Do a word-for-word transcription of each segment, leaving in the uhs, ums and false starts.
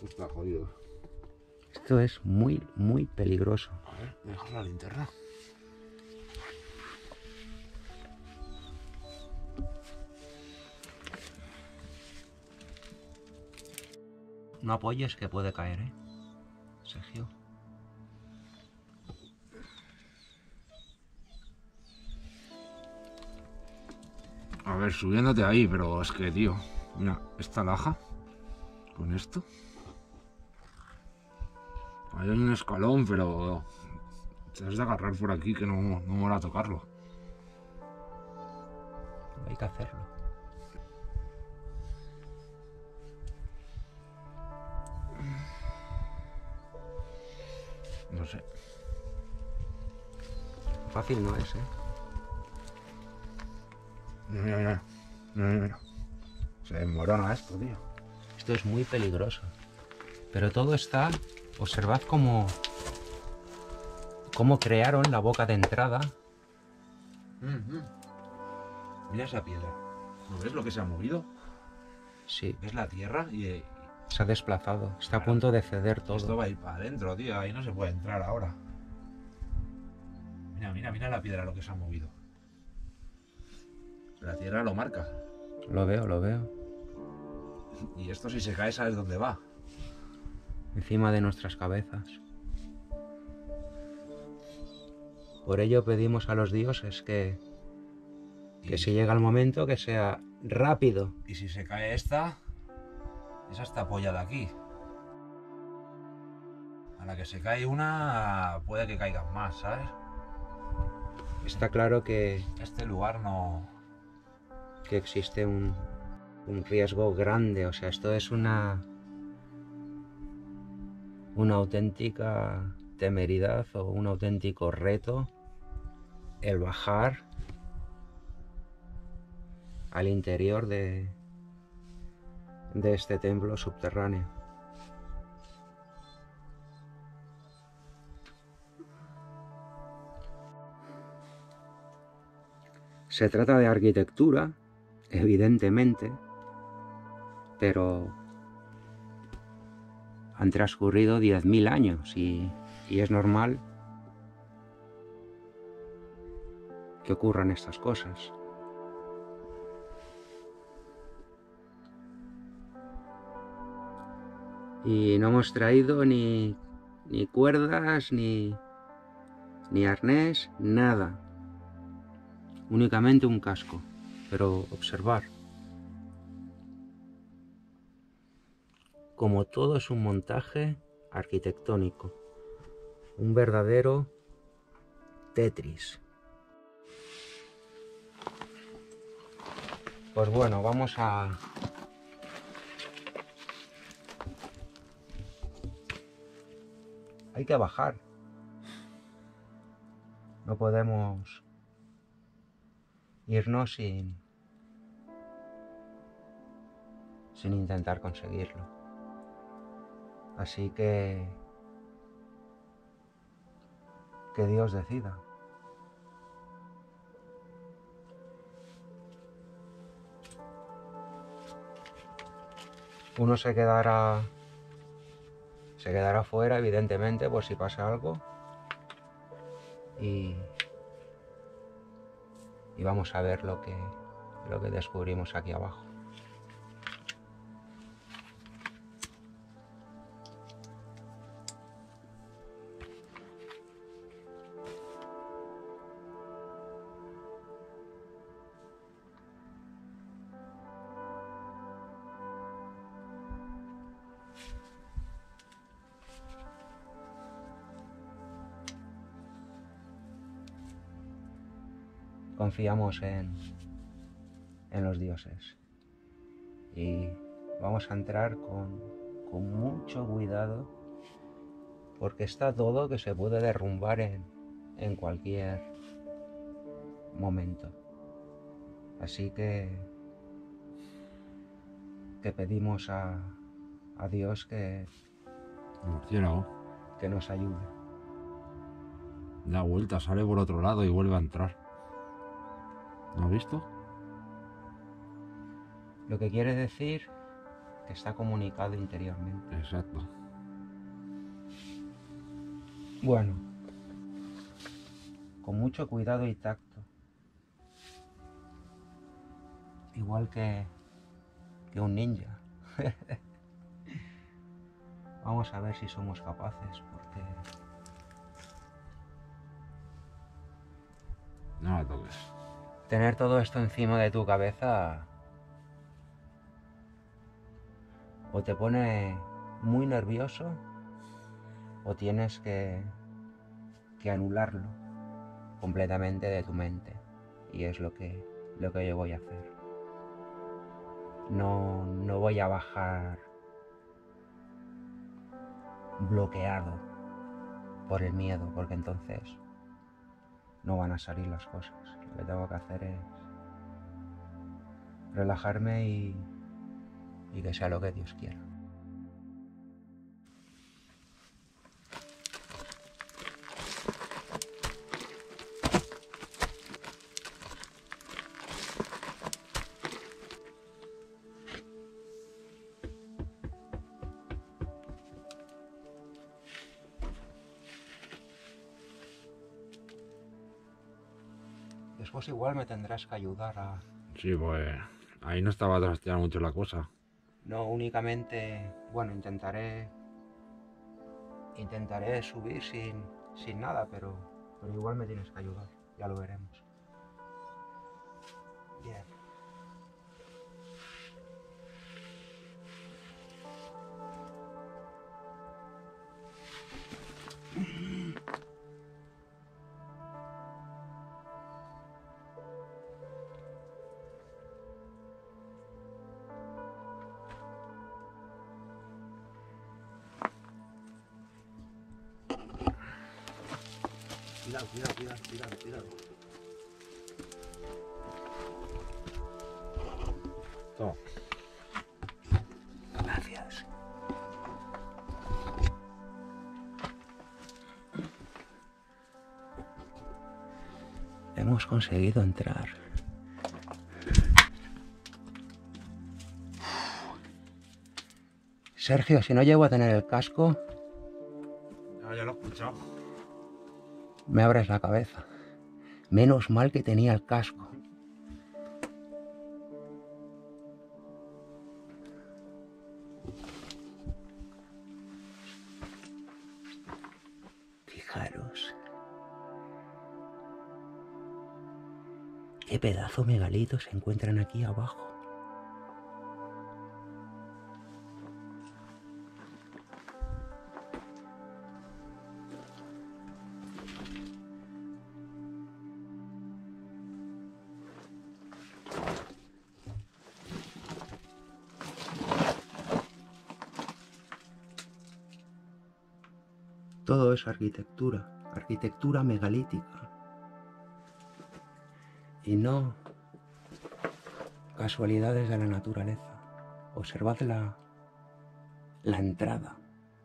Esto está jodido. Esto es muy, muy peligroso. A ver, dejar la linterna. No apoyes que puede caer, ¿eh? Sergio. A ver, subiéndote ahí, pero es que, tío, mira, esta laja con esto. Ahí hay un escalón, pero te has de agarrar por aquí que no, no mola tocarlo. Hay que hacerlo. No sé. Fácil no es, ¿eh? Mira, mira, mira. Mira, mira, mira. Se desmorona esto, tío. Esto es muy peligroso. Pero todo está... Observad cómo... cómo crearon la boca de entrada. Mm-hmm. Mira esa piedra. ¿No ves lo que se ha movido? Sí, ¿Ves la tierra? Y, y se ha desplazado. Está a Claro. punto de ceder todo. esto va a ir para adentro, tío. Ahí no se puede entrar ahora. Mira, mira, mira la piedra, lo que se ha movido. La tierra lo marca. Lo veo, lo veo. Y esto si se cae, ¿sabes dónde va? Encima de nuestras cabezas. Por ello pedimos a los dioses que, que Y- si llega el momento que sea rápido. Y si se cae esta, esa está apoyada aquí. A la que se cae una, puede que caigan más, ¿sabes? Está claro que, Este lugar no... que existe un, un riesgo grande. O sea, esto es una, una auténtica temeridad o un auténtico reto el bajar al interior de, de este templo subterráneo. Se trata de arquitectura, evidentemente, pero han transcurrido diez mil años y, y es normal que ocurran estas cosas. Y no hemos traído ni, ni cuerdas, ni, ni arnés, nada. Únicamente un casco. Pero observar. Como todo es un montaje arquitectónico. Un verdadero Tetris. Pues bueno, vamos a... Hay que bajar. No podemos irnos sin, sin intentar conseguirlo. Así que... que Dios decida. Uno se quedará... se quedará fuera, evidentemente, por si pasa algo. Y... y vamos a ver lo que, lo que descubrimos aquí abajo. Confiamos en, en los dioses y vamos a entrar con, con mucho cuidado porque está todo que se puede derrumbar en, en cualquier momento. Así que, que pedimos a, a Dios que, Murciélago. que nos ayude. Da vuelta, sale por otro lado y vuelve a entrar. ¿No has visto? Lo que quiere decir que está comunicado interiormente. Exacto. Bueno, con mucho cuidado y tacto, igual que, que un ninja. Vamos a ver si somos capaces, porque No me toques. tener todo esto encima de tu cabeza o te pone muy nervioso o tienes que, que anularlo completamente de tu mente. Y es lo que, lo que yo voy a hacer. No, no voy a bajar bloqueado por el miedo, porque entonces no van a salir las cosas. Lo que tengo que hacer es relajarme y, y que sea lo que Dios quiera. Después igual me tendrás que ayudar a... Sí, pues ahí no estaba trasteando mucho la cosa. No únicamente... Bueno, intentaré... Intentaré subir sin, sin nada, pero, pero igual me tienes que ayudar. Ya lo veremos. Bien. Cuidado, cuidado, cuidado, cuidado, cuidado. Toma. Gracias. Hemos conseguido entrar. Sergio, si no llego a tener el casco, Ah, ya lo he escuchado. me abres la cabeza. Menos mal que tenía el casco. Fijaros. Qué pedazo megalitos se encuentran aquí abajo. Todo es arquitectura, arquitectura megalítica. Y no casualidades de la naturaleza. Observad la, la entrada.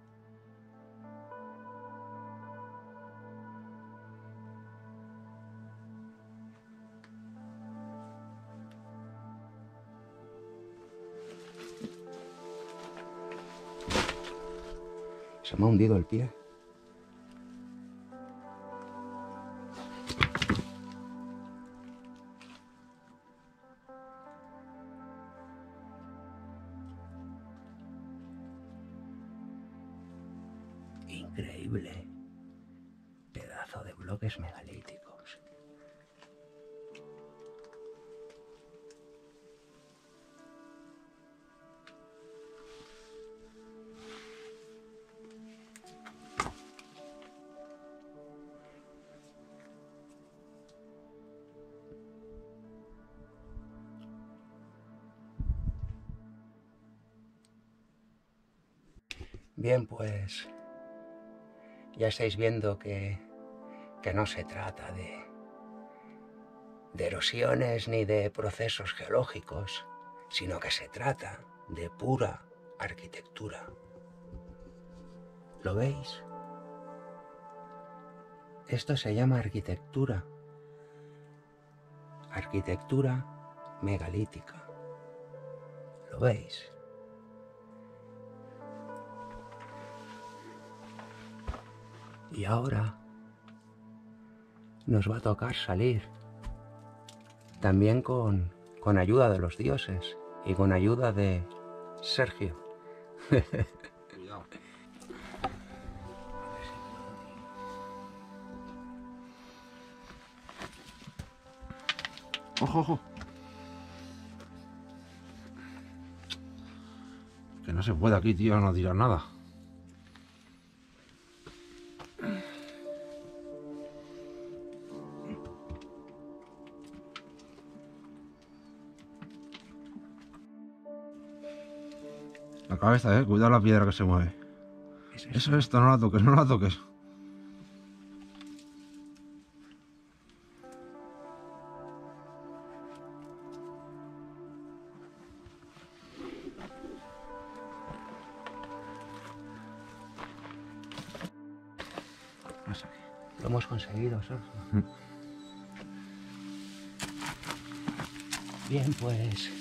Se me ha hundido el pie. Increíble. Pedazo de bloques megalíticos. Bien, pues ya estáis viendo que, que no se trata de, de erosiones ni de procesos geológicos, sino que se trata de pura arquitectura. ¿Lo veis? Esto se llama arquitectura. Arquitectura megalítica. ¿Lo veis? Y ahora nos va a tocar salir. También con, con ayuda de los dioses y con ayuda de Sergio. Cuidado. Ojo, ojo. Que no se puede aquí, tío, no tirar nada. La cabeza, eh. Cuidado la piedra que se mueve. Es Eso es esto, no la toques, no la toques. Más aquí. Lo hemos conseguido, Sergio. Mm. Bien, pues...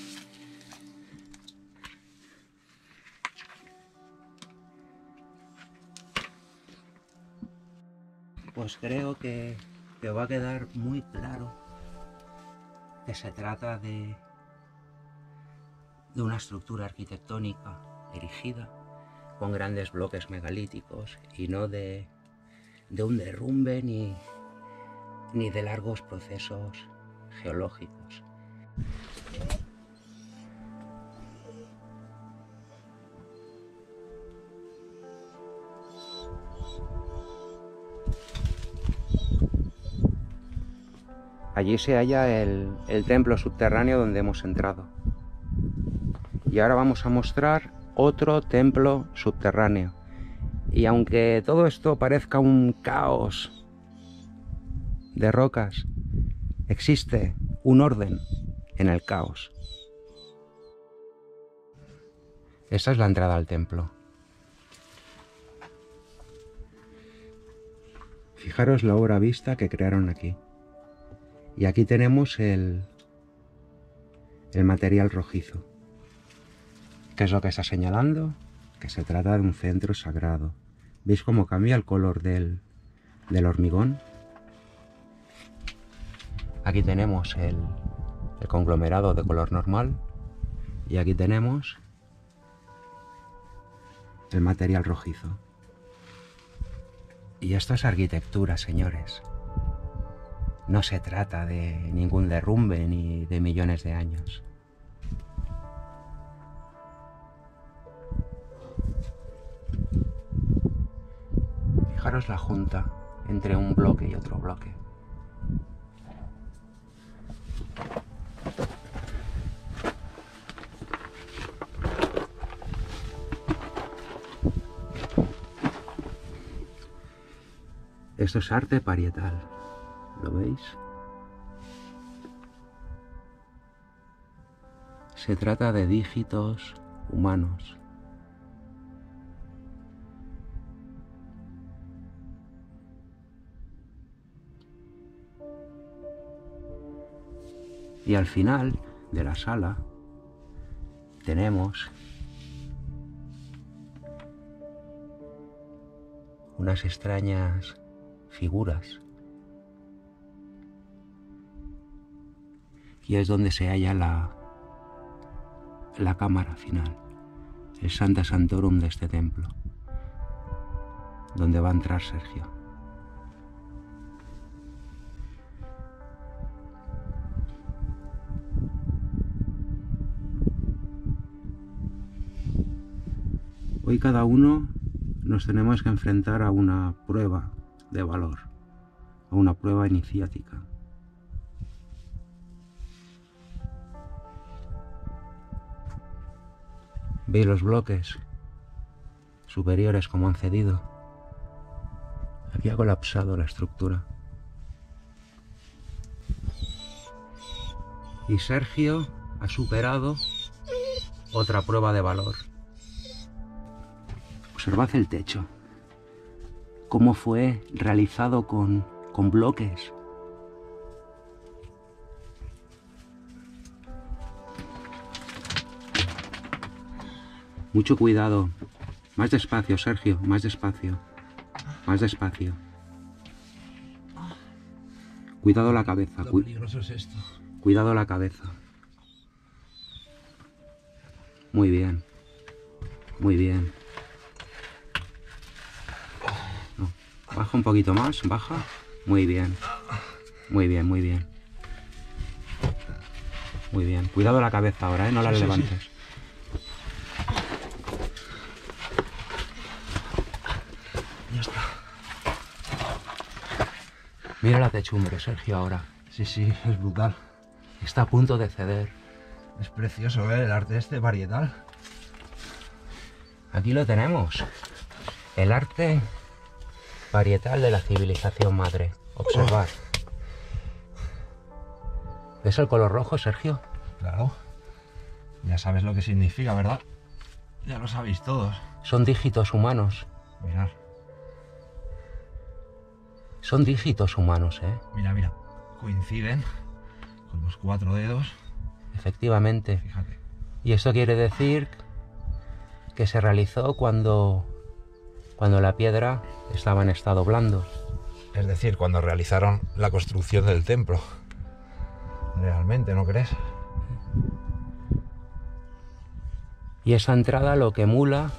Pues creo que te va a quedar muy claro que se trata de, de una estructura arquitectónica erigida con grandes bloques megalíticos y no de, de un derrumbe ni, ni de largos procesos geológicos. Allí se halla el, el templo subterráneo donde hemos entrado. Y ahora vamos a mostrar otro templo subterráneo. Y aunque todo esto parezca un caos de rocas, existe un orden en el caos. Esta es la entrada al templo. Fijaros la obra vista que crearon aquí. Y aquí tenemos el, el material rojizo. ¿Qué es lo que está señalando? Que se trata de un centro sagrado. ¿Veis cómo cambia el color del, del hormigón? Aquí tenemos el, el conglomerado de color normal. Y aquí tenemos el material rojizo. Y esto es arquitectura, señores. No se trata de ningún derrumbe ni de millones de años. Fijaros la junta entre un bloque y otro bloque. Esto es arte parietal. ¿Lo veis? Se trata de dígitos humanos. Y al final de la sala tenemos unas extrañas figuras. Y es donde se halla la, la cámara final, el Sancta Sanctorum de este templo, donde va a entrar Sergio. Hoy cada uno nos tenemos que enfrentar a una prueba de valor, a una prueba iniciática. ¿Veis los bloques superiores como han cedido? Aquí ha colapsado la estructura. Y Sergio ha superado otra prueba de valor. Observad el techo. Cómo fue realizado con, con bloques. Mucho cuidado. Más despacio, Sergio, más despacio. Más despacio. Cuidado la cabeza. Lo Cu peligroso es esto. Cuidado la cabeza. Muy bien. Muy bien. No. Baja un poquito más, baja. Muy bien. Muy bien, muy bien. Muy bien. Cuidado la cabeza ahora, ¿eh? No la Sí, sí, levantes. sí. Ya está. Mira la techumbre, Sergio, ahora. Sí, sí, es brutal. Está a punto de ceder. Es precioso, ¿eh? El arte este varietal. Aquí lo tenemos. El arte varietal de la civilización madre. Observar. ¿Ves el color rojo, Sergio? Claro. Ya sabes lo que significa, ¿verdad? Ya lo sabéis todos. Son dígitos humanos. Mirad. Son dígitos humanos, ¿eh? Mira, mira. Coinciden con los cuatro dedos. Efectivamente. Fíjate. Y esto quiere decir que se realizó cuando, cuando la piedra estaba en estado blando. Es decir, cuando realizaron la construcción del templo. Realmente, ¿no crees? Y esa entrada lo que emula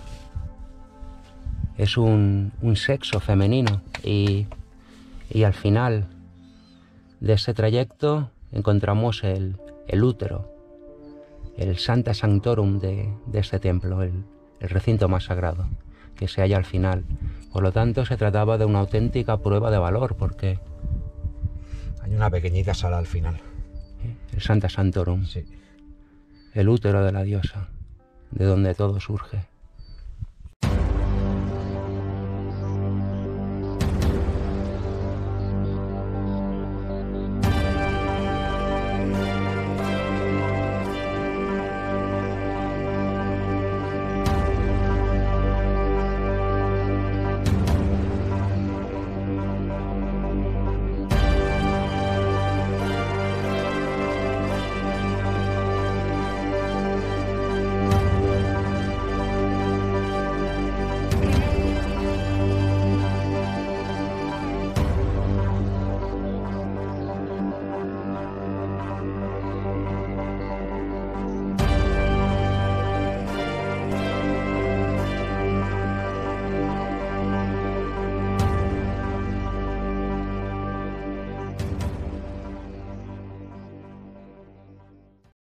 es un, un sexo femenino. Y, y al final de ese trayecto encontramos el, el útero, el Sancta Sanctorum de, de este templo, el, el recinto más sagrado, que se halla al final. Por lo tanto, se trataba de una auténtica prueba de valor, porque Hay una pequeñita sala al final. el Sancta Sanctorum, Sí. el útero de la diosa, de donde todo surge.